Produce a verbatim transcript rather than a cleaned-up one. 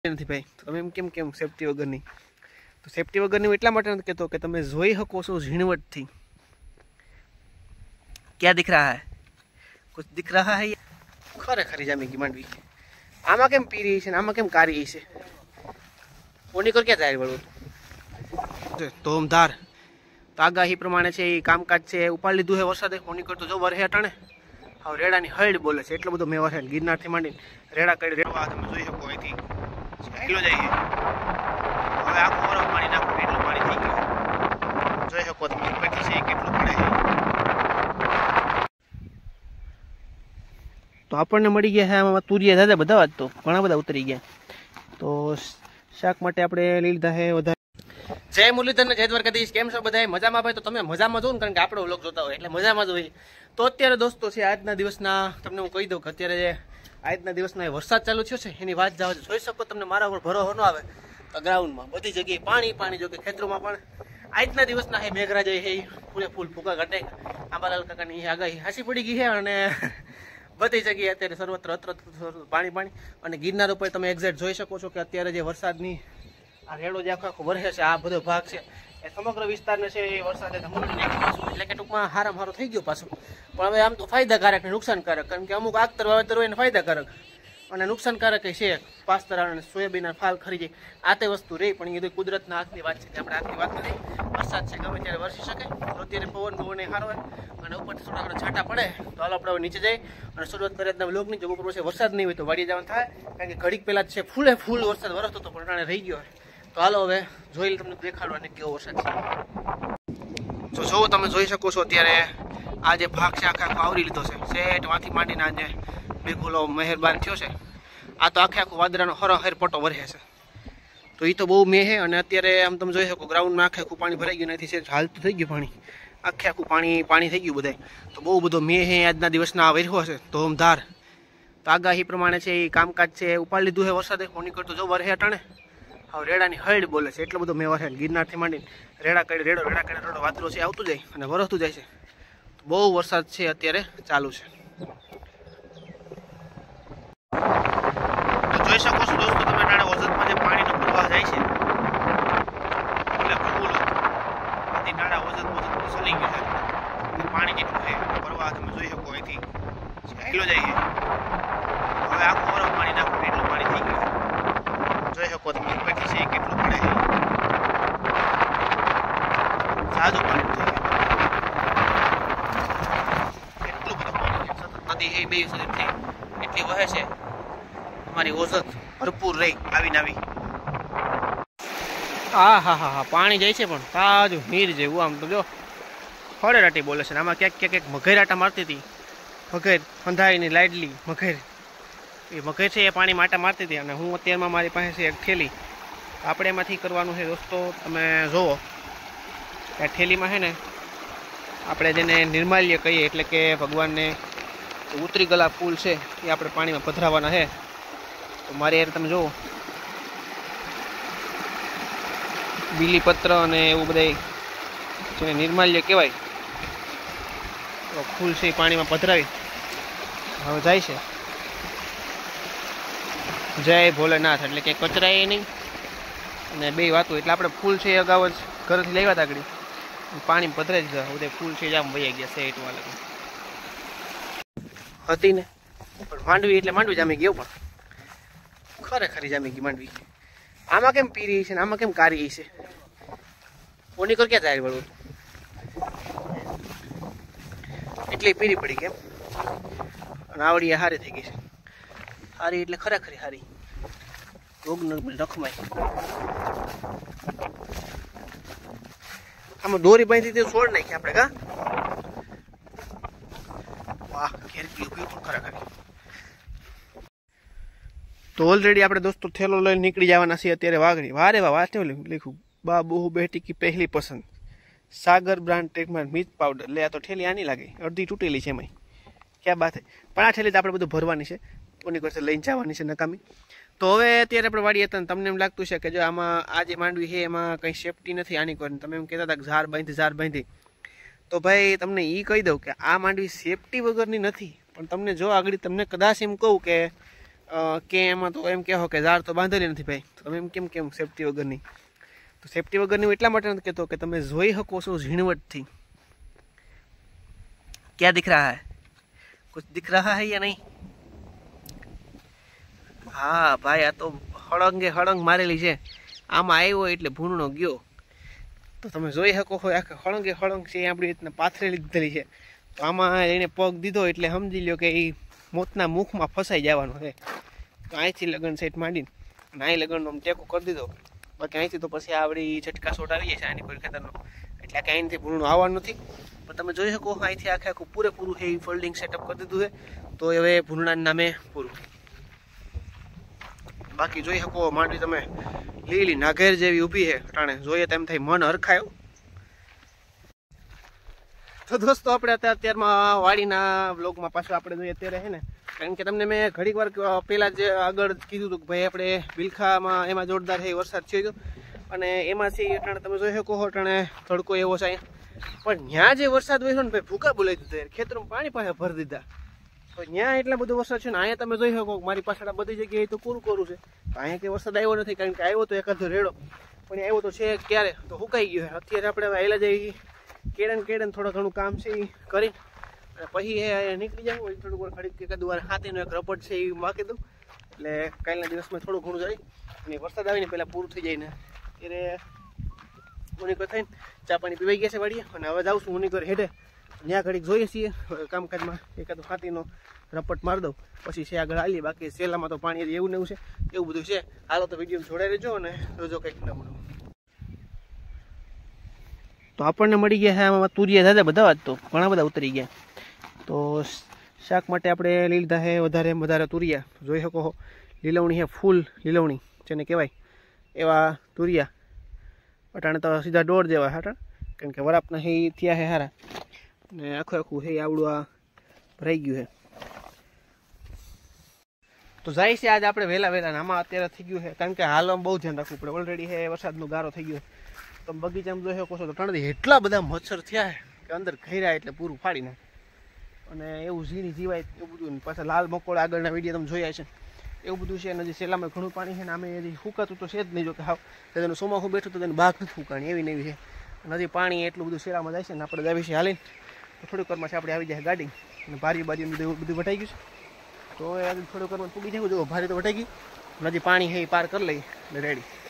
નથી ભાઈ. તમે એમ કેમ કેમ સેફટી વગરની? તો સેફટી વગરની એટલા માટે નથી કહેતો કે તમે જોઈ શકો છો ઝીણવટથી. ક્યાં દિખ રહા હૈ? કુછ દિખ રહા હૈ? ખરેખર જામી ગઈ માંડવી. આમાં કેમ પી રહી છે ને આમાં કેમ કારી છે? કોની કર ક્યાં જાય વળું? ધોમધાર તો આગાહી પ્રમાણે છે એ કામકાજ છે ઉપાડી લીધું છે વરસાદે. કોની કરતો જો વરહે અટાણે હવે રેડાની હળ બોલે છે એટલો બધો મેં વરહે ગિરનારથી માંડીને રેડા કરી રેડવા તમે જોઈ શકો અહીંથી હેલો જાય. હવે આખું બરફ પાણી નાખું એટલું પાણી થઈ ગયું જોઈ શકો તમે ઉપરથી છે કેટલું પડે છે. તો આપણને મળી ગયા છે આમાં તુરિયા દાદા બધા જ તો ઘણા બધા ઉતરી ગયા. તો શાક માટે આપણે લઈ લીધા છે વધારે. જય મુરલીધર ને જય દ્વારકાધીશ. કેમ છો બધા? મજામાં ભાઈ? તો તમે મજામાં જો ને કારણ કે આપણો વ્લોગ જોતા હોય એટલે મજામાં જ હોય. તો અત્યારે દોસ્તો છે આજના દિવસના તમને હું કહી દઉં કે અત્યારે જે આજના દિવસના વરસાદ ચાલુ થયો છે એની વાત જવા જોઈ શકો તમને મારા ઉપર ભરોસો ન આવે તો ગ્રાઉન્ડમાં બધી જગ્યાએ પાણી પાણી જો કે ખેતરોમાં પણ આજના દિવસના હે મેઘરાજા હે ફૂલે ફૂલ ફૂકા કાઢે. આંબાલાલ કાકાની આગાહી હાસી પડી ગઈ છે અને બધી જગ્યાએ અત્યારે સર્વત્ર અત્ર પાણી પાણી. અને ગિરનાર ઉપર તમે એક્ઝેક્ટ જોઈ શકો છો કે અત્યારે જે વરસાદની આ રેડો જે આખો આખો વરસે છે આ બધો ભાગ છે એ સમગ્ર વિસ્તારને છે એ વરસાદે ધમકી નાખી પાછું એટલે કે ટૂંકમાં હારામ હારો થઈ ગયો પાછું. પણ હવે આમ તો ફાયદાકારક ને નુકસાનકારક કારણ કે અમુક આગતર વાવેતર હોય ને ફાયદાકારક અને નુકસાનકારક છે. પાસ્તરા અને સોયાબીનના ફાલ ખરી જાય આ તે વસ્તુ રહી પણ એ કુદરતના હાથની વાત છે કે આપણે હાથની વાત નથી. વરસાદ છે ગમે ત્યારે વરસી શકે તો અત્યારે પવન પવન એ સારો હોય અને ઉપરથી થોડા ઘણા છાંટા પડે તો હાલ આપણે નીચે જાય અને શરૂઆત કરીએ બ્લોગની. જો ઉપર વર્ષે વરસાદ નહીં હોય તો વાડી જવાનું થાય કારણ કે ઘડીક પહેલાં છે ફૂલે ફૂલ વરસાદ વરસતો હતો પણ ટાણે રહી ગયો. તો હાલો હવે જોઈ તમને દેખાડવા કેવો વરસાદ છે. તો જો તમે જોઈ શકો છો અત્યારે આ જે ભાગ છે આખે આખો આવરી લીધો છે સેટમાંથી માંડીને આજે બેગુલો મહેરબાન થયો છે. આ તો આખે આખું વાદળાનો હરહર પટો વરસે છે તો એ તો બહુ મેં છે. અને અત્યારે આમ તમે જોઈ શકો ગ્રાઉન્ડમાં આખે આખું પાણી ભરાઈ ગયું નથી છે હાલ તો થઈ ગયું પાણી આખે આખું પાણી પાણી થઈ ગયું બધાય. તો બહુ બધો મેં હે આજના દિવસના વર્હો છે ધોમધાર. તો આગાહી પ્રમાણે છે એ કામકાજ છે ઉપાડી લીધું છે વરસાદે. કોની કરતો જો વરહે અટાણે હવે રેડાની હળ બોલે છે એટલો બધો મેં વરહે ગિરનારથી માંડીને રેડા કરી રેડો રેડા કરી રેડો વાદળો છે આવતું જાય અને વરસતું જાય છે. બહુ વરસાદ છે અત્યારે ચાલુ છે. તો જોઈ શકો છો દોસ્તો તમે નાના વરસાદમાં જે પાણીનો પ્રવાહ જાય છે એટલે ફૂલ બધી નાના વરસાદ વરસાદ ચલી ગયું છે પાણી જેટલું છે પ્રવાહ તમે જોઈ શકો અહીંથી હેલો જાય છે. હવે આખું બરફ પાણી નાખું એટલું પાણી થઈ ગયું જોઈ શકો તમે ઉપરથી છે કેટલું પડે છે સાદું પાણી થઈ ગયું એટલું બધું પાણી છે. સતત નદી એ બે સદીથી એટલી વહે છે તમારી ઓઝત ભરપૂર રહી આવીને આવી. હા હા હા હા પાણી જાય છે પણ તાજું મીર જેવું આમ તો જો ફળેરાટી બોલે છે. આમાં ક્યાંક ક્યાંક મઘેરાટા મારતી હતી મઘેર ફંધાઈની લાડલી મઘેર એ મઘેર છે એ પાણી માટા મારતી હતી અને હું અત્યારમાં મારી પાસે છે એક થેલી આપણે એમાંથી કરવાનું છે દોસ્તો. તમે જુઓ આ થેલીમાં છે ને આપણે જેને નિર્માલ્ય કહીએ એટલે કે ભગવાનને ઉતરી ગયેલા ફૂલ છે એ આપણે પાણીમાં પધરાવવાના છે. તો મારે યાર તમે જુઓ બીલીપત્ર અને એવું બધા જેને નિર્માલ્ય કહેવાય તો ફૂલ છે એ પાણીમાં પધરાવી હવે જાય છે. જય ભોલેનાથ એટલે કે કચરાય નહીં અને બે વાતો એટલે આપણે ફૂલ છે અગાઉ જ ઘરેથી લેવા હતા આગળ પાણી પધરાઈ દીધા બધા ફૂલ છે આમ વહી ગયા છે એટલું અલગ હતી ને પણ માંડવી એટલે માંડવી જામી ગયો પણ ખરેખર જામી ગઈ માંડવી. આમાં કેમ પી રહી છે ને આમાં કેમ કારી છે? કોની કર ક્યાં જાય વળું? એટલી પીરી પડી કેમ અને આવડી હારી થઈ ગઈ છે. હારી એટલે ખરેખર હારી રોગ રખમાય. આમાં દોરી બાંધી તે છોડ નાખી આપણે કા વાહ ઘેર ગયું પણ ખરેખર. તો ઓલરેડી આપણે દોસ્તો થેલો લઈને નીકળી જવાના છીએ અત્યારે વાગણી. વારે વાહ વાંચે લખ્યું બા બહુ બેટી કી પહેલી પસંદ સાગર બ્રાન્ડ ટ્રીટમેન્ટ મિર્ચ પાવડર. લે આ તો ઠેલી આની લાગે અડધી તૂટેલી છે એમાં ક્યાં બાત છે પણ આ ઠેલી તો આપણે બધું ભરવાની છે કોની કરશે લઈને જવાની છે નકામી. તો હવે અત્યારે આપણે વાડી હતા તમને એમ લાગતું છે કે જો આમાં આ જે માંડવી છે એમાં કંઈ સેફટી નથી આની કરીને તમે એમ કહેતા હતા કે ઝાર બાંધી ઝાર બાંધી. તો ભાઈ તમને એ કહી દઉં કે આ માંડવી સેફટી વગરની નથી પણ તમને જો આગળ તમને કદાચ એમ કહું કે કે એમાં તો એમ કહો કે ઝાડ તો બાંધેલી નથી ભાઈ, તો તમે એમ કેમ કેમ સેફટી વગરની? તો સેફટી વગરની એટલા માટે નથી કહેતો કે તમે જોઈ શકો છો ઝીણવટથી ક્યાં દિખ રહા હૈ, कुछ दिख रहा है या नहीं? हाँ भाई, आ तो हड़ंगे हड़ंग मारेली है। आम आव्यो एटले भूणनो गयो, तो तमे जोई शको छो आ हड़ंगे हड़ंग छे आपणी रीतना पाथरेली दीधेली है। तो आमां एने पग दीधो एटले समजी ल्यो के ई मोतना मुखमां फसाई जवानो छे। तो અહીંથી લગન સેટ માંડીને નાઈ લગનનો ટેકો કરી દીધો, બાકી અહીંથી તો પછી આવડી ઝટકા શોટ આવી જાય છે આની પર ખેતરનો, એટલે કે અહીંથી ભૂણનું આવવાનું નથી। પણ તમે જોઈ શકો અહીંથી આખે આખું પૂરેપૂરું છે ફોલ્ડિંગ સેટઅપ કરી દીધું છે। તો હવે ભૂણનાના નામે પૂરું। બાકી જોઈ શકો માંડવી તમે લીલી નાગેર જેવી ઊભી છે, અટાણે જોઈએ તેમ થઈ મન હરખાયો। તો દોસ્તો આપણે અત્યારમાં વાડીના વ્લોગમાં પાછું આપણે જોઈએ અત્યારે છે ને, કારણ કે તમને મેં ઘડીક વાર પહેલાં જ આગળ કીધું હતું કે ભાઈ આપણે બિલખામાં એમાં જોરદાર છે વરસાદ થયો હતો, અને એમાંથી અટાણે તમે જોઈ શકો અટાણે તડકો એવો છે અહીંયા। પણ ત્યાં જે વરસાદ હોય છે ને ભાઈ ભૂકા બોલાવી દીધા, ખેતરમાં પાણી પાસે ભરી દીધા। તો ત્યાં એટલા બધો વરસાદ છે ને, અહીંયા તમે જોઈ શકો મારી પાછળ બધી જગ્યાએ તો કોરું કોરું છે। અહીંયા કંઈ વરસાદ આવ્યો નથી, કારણ કે આવ્યો તો એકાદો રેડો, પણ આવ્યો તો છે ક્યારે તો સુકાઈ ગયો છે। અત્યારે આપણે આવેલા જઈએ કેળન કેળન થોડું ઘણું કામ છે એ કરી અને પછી નીકળી જાવ હોય થોડુંક વાર ખડીક એકાદ વાર હાથીનો એક રપટ છે એ વાંકી દઉં, એટલે કાલના દિવસમાં થોડું ઘણું જાય અને વરસાદ આવીને પહેલાં પૂરું થઈ જાય ને ત્યારે મુનિકર થઈને ચા પાણી પીવાઈ ગયા છે વાડીએ, અને હવે જાઉં છું મુનિકર હેઠે, ત્યાં ઘડીક જોઈએ છીએ કામકાજમાં એકાદો હાથીનો રપટ મારી દઉં, પછી છે આગળ હાલીએ। બાકી સેલામાં તો પાણી એવું ને એવું છે, એવું બધું છે। હાલો તો વિડીયો જોડાઈ રહેજો અને જોજો કંઈક નવું નવું। તો આપણને મળી ગયા છે આમાં તુરિયા દાદા બધા જ, તો ઘણા બધા ઉતરી ગયા। તો શાક માટે આપણે લીધા છે વધારે વધારે તુરિયા, જોઈ શકો લીલવણી છે, ફૂલ લીલવણી જેને કહેવાય એવા તુરિયા। અટાણે તો સીધા દોઢ જેવા હાટા, કારણ કે વરાપના હે થયા છે સારા, ને આખું આખું હે આવડું આ ભરાઈ ગયું છે। તો જાય છે આજે આપણે વહેલા વહેલા, આમાં અત્યારે થઈ ગયું છે, કારણ કે હાલમાં બહુ ધ્યાન રાખવું પડે, ઓલરેડી છે વરસાદનો ગારો થઈ ગયો। તમે બગીચામાં જોઈ શકો છો તો ત્રણથી એટલા બધા મચ્છર થયા કે અંદર ઘેર્યા એટલે પૂરું ફાડી નાખે, અને એવું ઝીણી જીવાય એવું બધું। પાછા લાલ મકોડા આગળના વિડીયો તમે જોયા છે એવું બધું છે, અને હજી સેલામાં ઘણું પાણી છે ને આમે હજી ફૂંકાતું તો છે જ નહીં, જો કે હાવ તેનું સોમાખું બેઠું તો તેને બાગ નથી ફૂંકાણી એવી ને એવી છે, અને હજી પાણી એટલું બધું સેલામાં જાય છે ને આપણે જાવી છે હાલીને, તો થોડીક વારમાં છે આપણે આવી જાય ગાડી, અને ભારી બારી બધું બધું વટાઈ ગયું છે। તો એ થોડીક વારમાં પૂગી જવું, જો ભારી તો વટાઈ ગઈ, હજી પાણી છે એ પાર કરી લઈ એટલે રેડી।